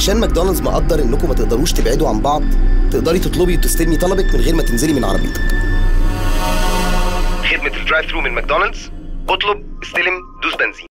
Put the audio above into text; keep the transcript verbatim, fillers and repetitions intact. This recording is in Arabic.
عشان ماكدونالدز مقدر انكم ما تقدروش تبعدوا عن بعض، تقدري تطلبي وتستلمي طلبك من غير ما تنزلي من عربيتك. خدمة الدرايف ثرو من ماكدونالدز، اطلب، استلم، دوس بنزين.